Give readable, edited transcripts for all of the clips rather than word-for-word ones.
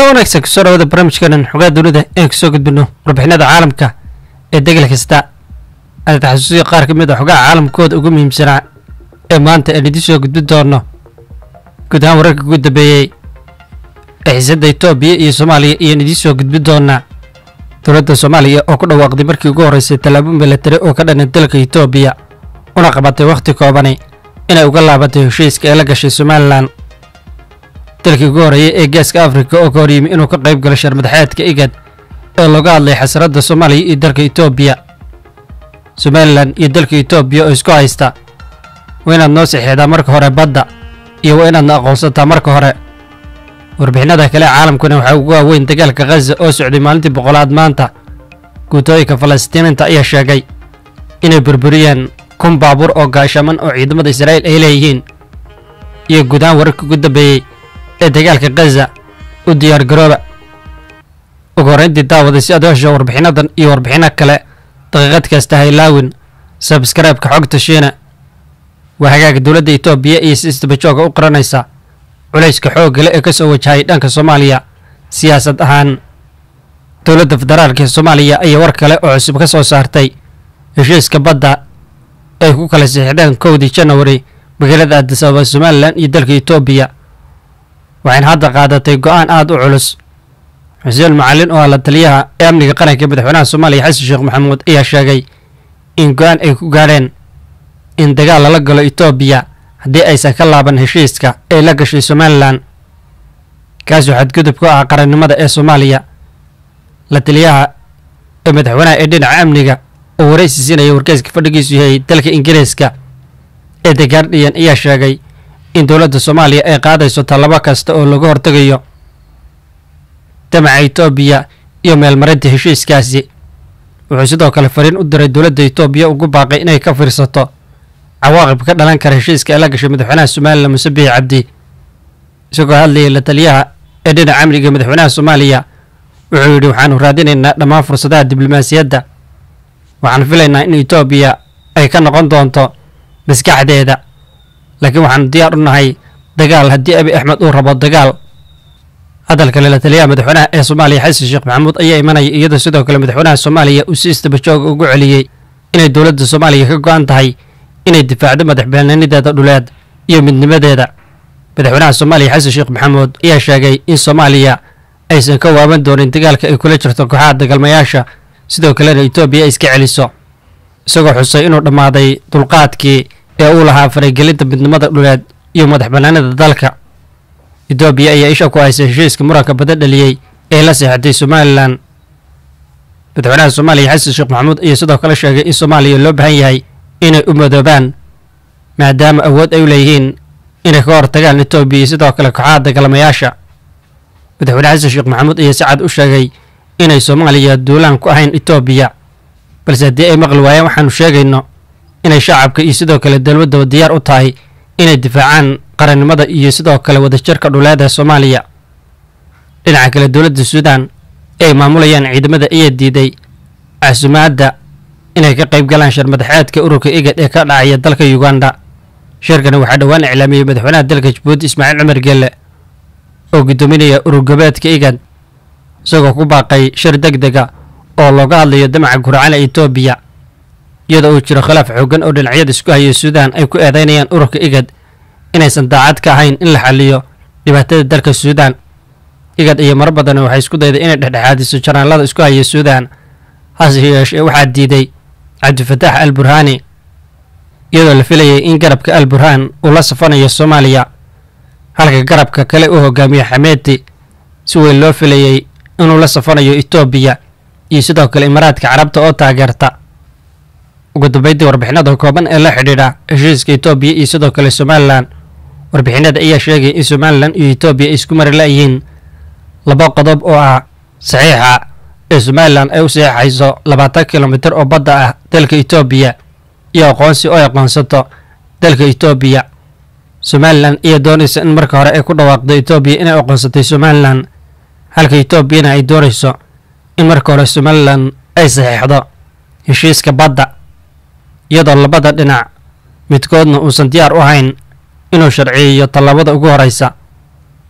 kulan wanaagsan kusoo dhawaada barnaamijkeenan xogaa dunida ee kusoo gudbino warbixinada caalamka ee degel kasta aan taxasuusiyo qaar ka mid ah xogaha caalamkooda ugu muhiimsanaa ee maanta aan idin soo gudbin doono guud ahaan wararka ugu dambeeyey ee xiisadda Itoobiya iyo Soomaaliya iyo idin soo gudbin doona dowladda Soomaaliya oo ku dhawaaqday markii ugu horeysay talaabo militari oo ka dhan dalka Itoobiya una qabatay waqti kooban inay uga laabatay heshiiska ee la gashay Somaliland dalkii ugu horeeyay ee Geeska Afrika oo ka hor yimi inuu ka qayb galo shir madaxeedka IGAD ee looga hadlay xasarada Soomaaliya iyo dalka Itoobiya Somaliland iyo dalka Itoobiya oo isku haysta waynaad noo saxiixdaa marka hore badda iyo waynaad aqoonsataa marka hore warbixinada kale caalamkuna waxa ugu waaweyn dagaalka Gaza oo socday maalintii boqolaad maanta guutooyinka Falastiiniinta ayaa sheegay inay burburiyeen kun baabuur oo gaashaman oo ciidamada Israa'iil ay leeyihiin iyo guud ahaan wararka ugu dambeeyay ee dagaalka Gaza u diyaar garooba ugu horeyntii daawada si aad u hesho warbixinadan iyo warbixino kale daqiiqad kasta haylaawin subscribe-ka xogta shiina waa hagaaga dowladda Itoobiya iyo si isdaba u qaranaysa culayska xoogga leh ee ka soo wajahay dhanka Soomaaliya siyaasad ahaan dowladda federaalka ee Soomaaliya ayaa war kale oo cusub ka soo saartay heshiiska badda ay ku kala saxiixdeen 1 January magaalada Addis Ababa Somaliland iyo dalka Itoobiya waxaan hadda qaadatay go'aan aad u culus Xuseen Macalin oo la taliyaha amniga qaranka madaxweynaha Soomaaliya Xasan Sheekh Maxamuud ayaa sheegay in go'aan ay ku gaareen in dagaal lala galo Itoobiya haddii aysan ka laaban heshiiska ee la gashay Somaliland kaas oo xadgudub ku ah qarannimada ee Soomaaliya la taliyaha ee madaxweynaha ee dhinaca amniga oo wareysi siinaya wargeyska fadhigiisu yahay dalka Ingiriiska ee The Guardian ayaa sheegay in dowladda Soomaaliya ay qaadayso talabo kasta oo laga hortagayo damaca Itoobiya iyo meelmarinta heshiiskaasi wuxuu sidoo kale fariin u diray dowladda Itoobiya ugu baaqay inay ka fiirsato cawaaqib ka dhalan kara heshiiska ee la gashay madaxweynaha Soomaaliya Muuse Biixi Cabdi isagoo hadlayay la taliyaha ee dhinaca amniga madaxweynaha Soomaaliya wuxuu yidhi waxaanu raadinaynaa dhammaan fursadaha diblomaasiyadda waxaan filaynaa in Itoobiya ay ka noqon doonto maskaxdeeda laakiin waxaan diyaar u nahay dagaal haddii Abiy Ahmed uu rabo dagaal hadalka la taliyaha madaxweynaha ee Soomaaliya Xasan Sheekh Maxamuud ayaa imanaya iyadoo sidoo kale madaxweynaha Soomaaliya uu si isdaba joog ugu celiyay inay dowladda Soomaaliya ka go'an tahay inay difaacdo madaxbannaanideeda dhuleed iyo midnimadeeda madaxweynaha Soomaaliya Xasan Sheekh Maxamuud ayaa sheegay in Soomaaliya aysan ka waaban doonin dagaalka ay kula jirto kooxaha dagaalmayaasha sidoo kalena Itoobiya iska celiso isagoo xusay inuu dhammaaday dulqaadkii ee uu lahaa faragelinta midnimada dhuleed iyo madaxbannaanida dalka Itoobiya ayaa isha ku haysay heshiiska muranka badan dhaliyay ee la saxiixday Somaliland madaxweynaha Soomaaliya Xasan Sheekh Maxamuud ayaa sidoo kale sheegay in Soomaaliya loo baahan yahay inay u madoobaan maadaama awood ay u leeyihiin inay ka hortagaan Itoobiya sidoo kale kooxaha dagaalamayaasha madaxweyne Xasan Sheekh Maxamuud ayaa si cad u sheegay inay Soomaaliya duulaan ku ahayn Itoobiya balse haddii ay maqli waayaan waxaanu sheegayno inay shacabka iyo sidoo kale dawladda diyaar u tahay inay difaacaan qarannimada iyo sidoo kale wadajirka dhuleed ee Soomaaliya dhinaca kale dowladda Suudaan ay maamulayaan ciidamada ayaa diiday casuumaadda inay ka qayb galaan shir madaxeedka ururka IGAD ee ka dhacaya dalka Uganda shirkani waxaa dhawaan iclaamiyay madaxweynaha dalka Djibouti Ismaaciil Cumar Geelle oo gudoominaya urur goboleedka IGAD isagoo ku baaqay shir degdeg ah oo looga hadlayo damaca guracana Itoobiya iyadoo uu jiro khilaaf xooggan oo dhinacyada isku haya Suudaan ay ku eedeynayaan ururka IGAD inaysan daacad ka ahayn in la xalliyo dhibaatada dalka Suudaan IGAD iyo mar badan waxay isku dayday inay dhexdhexaadiso janaalada isku haya Suudaan hase yeeshee waxaa diiday Cabdifataax al-Burhaani iyadoo la filayay in garabka al-Burhaan uu la safanayo Soomaaliya halka garabka kale uu hogaamiyo Xameeti si weyn loo filayay inuu la safanayo Itoobiya iyo sidoo kale Imaaraadka Carabta oo taageerta ugu dambeyntii warbixinada kooban ee la xidhiidha heshiiska Itoobiya iyo sidoo kale Somaliland warbixinada ayaa sheegay in Somaliland iyo Itoobiya isku mari la'yihiin laba qodob oo ah saxiixa ee Somaliland ay u saxiixayso 20 kilomitir oo badda ah dalka Itoobiya iyo aqoonsi oo aqoonsato dalka Itoobiya Somaliland iyo doonaysa in marka hore ay ku dhawaaqdo Itoobiya inay aqoonsatay Somaliland halka Itoobiyana ay doonayso in marka hore Somaliland ay saxiixdo heshiiska badda iyadoo labada dhinac midkoodna uusan diyaar u ahayn inuu sharciyeeyo talaabada ugu horeysa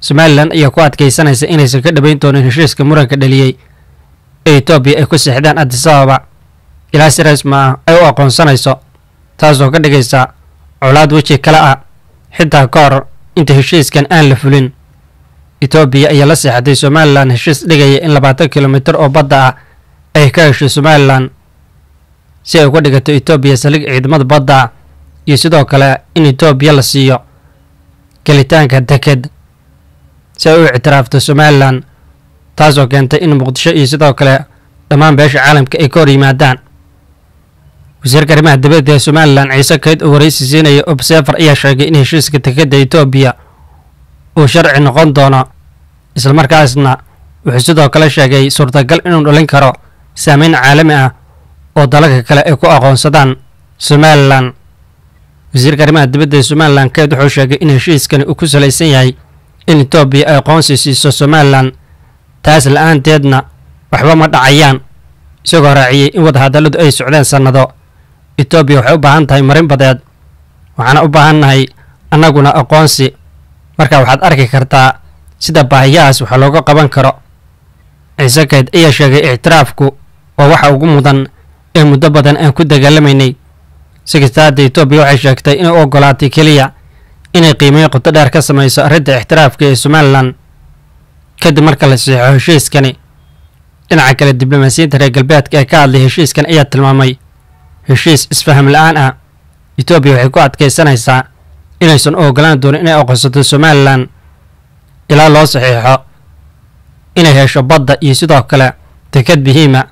Somaliland ayaa ku adkaysanaysa inaysan ka dhabayn doonin heshiiska muranka dhaliyay ee Itoobiya ay ku saxdaan Addis Ababa ilaa si rasmi ah ay u aqoonsanayso, taasoo ka dhigaysa colaad weji kale ah xitaa ka hor inta heshiiskan aan la fulin. Itoobiya ayaa la saxday Somaliland heshiis dhigaya in 20 kilomitir oo badda ah ay ka hesho Somaliland si ay uga dhigato Itoobiya saldhig ciidamada badda ah, iyo sidoo kale in Itoobiya la siiyo gelitaanka deked si ay u ictiraafto Somaliland, taasoo keentay in Muqdisho iyo sidoo kale dhammaan beesha caalamka ay ka hor yimaadaan. wasiirka arrimaha dibadda ee Somaliland Ciise Kayd oo wareysi siinaya Observer ayaa sheegay in heshiiska dekedda Itoobiya uu sharci noqon doono, isla markaasna wuxuu sidoo kale sheegay suurtagal inuu dhalin karo saameyn caalami ah oo dalalka kale ay ku aqoonsadaan Somaliland. wasiirka arrimaha dibadda ee Somaliland Kayd wuxuu sheegay in heshiiskani uu ku salaysan yahay in Itoobiya ay aqoonsi siiso Somaliland, taas la'aanteedna waxba ma dhacayaan, isagoo raaciyay in wadahadalladu ay socdeen sannado. Itoobiya waxay u baahan tahay marin badeed, waxaana u baahannahay annaguna aqoonsi, marka waxaad arki kartaa sida baahiyahaas wax looga qaban karo. Ciise Kayd ayaa sheegay ictiraafku waa waxa ugu mudan ee muddo badan aan ku dagaalamaynay. Si kasta haddii Itoobiya waxay sheegtay inay u oggolaatay keliya inay qiimeyn qoto dheer ka samayso arrinta ixtiraafka ee Somaliland kadib marka la saxiixo heshiiskani. dhinaca kale, diblomaasiyiinta reer galbeedka ee ka hadlay heshiiskan ayaa tilmaamay heshiis isfaham la'aan ah. Itoobiya waxay ku adkaysanaysaa inaysan u oggolaan doonin inay aqoonsato Somaliland ilaa loo saxiixo inay hesho badda iyo sidoo kale deked muhiima.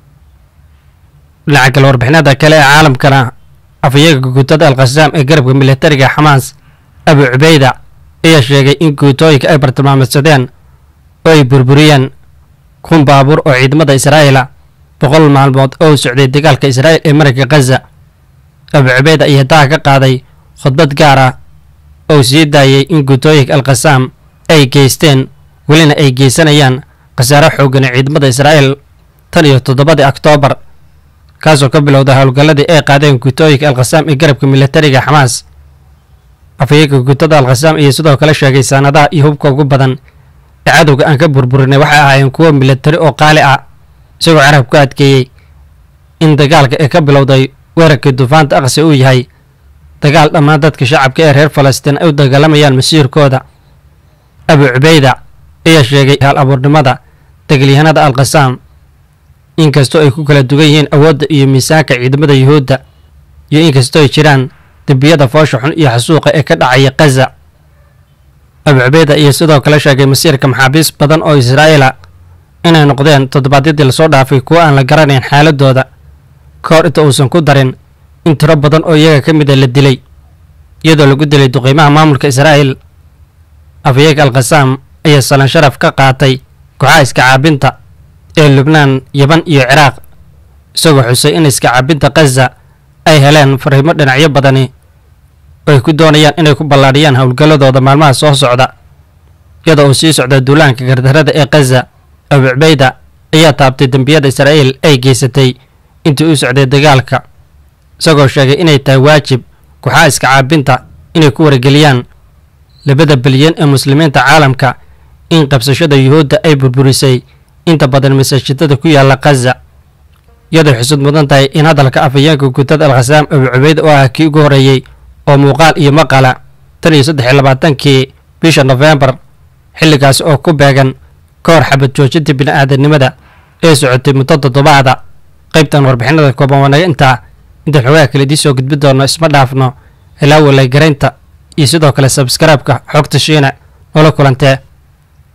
dhinaca kale, warbixinada kale ee caalamkana, afhayeenka guutada Al-Qassam ee garabka militariga Xamaas Abu Cubayda ayaa sheegay in guutooyinka ay bartilmaameedsadeen oo ay burburiyeen 1,000 baabuur oo ciidamada Israa'iila 100 maalmood oo socday dagaalka Israa'iil ee marinka Gaza. Abu Cubayda ayaa taa ka qaaday khudbad gaar ah oo sii daayay in guutooyinka Al-Qassam ay geysteen welina ay geysanayaan khasaare xooggan ciidamada Israa'iil tan iyo 7 Oktoobar, kaasoo ka bilowday howlgalladii ay qaadeen guutooyinka Al-Qassam ee garabka militariga Xamaas. afhayeenka guutada Al-Qassam ayaa sidoo kale sheegay sanadaha iyo hubka ugu badan ee cadowga aan ka burburinay waxay ahaayeen kuwo militari oo qaali ah, isagoo carab ku adkeeyey in dagaalka ee ka bilowday weerarkii duufaanta Aqsa uu yahay dagaal dhammaan dadka shacabka ee reer Falastiin ay u dagaalamayaan masiirkooda. Abu Cubayda ayaa sheegay hal abuurnimada dagaalyahanada Al-Qassam, inkastoo ay ku kala duwan yihiin awoodda iyo miisaanka ciidamada Yuhuudda, iyo inkastoo ay jiraan dembiyada foosha xun iyo xasuuqa ee ka dhacaya Gaza. Abu Cubayda ayaa sidoo kale sheegay masiirka maxaabiis badan oo Israa'iila inay noqdeen toddobaadyadii lasoo dhaafay kuwo aan la garanayn xaaladooda, ka hor inta uusan ku darin in tiro badan oo iyaga ka mid a la dilay, iyadoo lagu dilay duqeymaha maamulka Israa'iil. afhayeenka Al-Qassam ayaa salan sharaf ka qaatay kooxaha iska caabinta ee Lubnaan, Yaban iyo Ciraaq, isagoo xusay in iska caabinta Gaza ay heleen fariimo dhinacyo badani oo ay ku doonayaan inay ku ballaadhiyaan howlgalladooda maalmaha soo socda, iyadoo uu sii socda duulaanka gardarrada ee Gaza. Abu Cubayda ayaa taabtay dembiyada Israa'iil ay geysatay intii uu socday dagaalka, isagoo sheegay inay tahay waajib kooxaha iska caabinta inay ku wargeliyaan 2 bilyan ee muslimiinta caalamka in qabsashada Yuhuudda ay burburisay inta badan masaajidada ku yaala Gaza, iyadoo xusud mudan tahay in hadalka afhayeenka guutada Al-Qassam Abu Cubayda oo ah kii ugu horeeyay oo muuqaal iyo maqala tan iyo 23 bisha November, xilligaas oo ku beegan ka hor xabad joojinta bini'aadanimada ee socotay muddo 7 qaybtan warbixinada kooban waa naga inta xogaa kale idii soo gudbi doono. isma dhaafno ilaa walay garaynta iyo sidoo kale subscribe-ka xogta shiina oo la kulantee.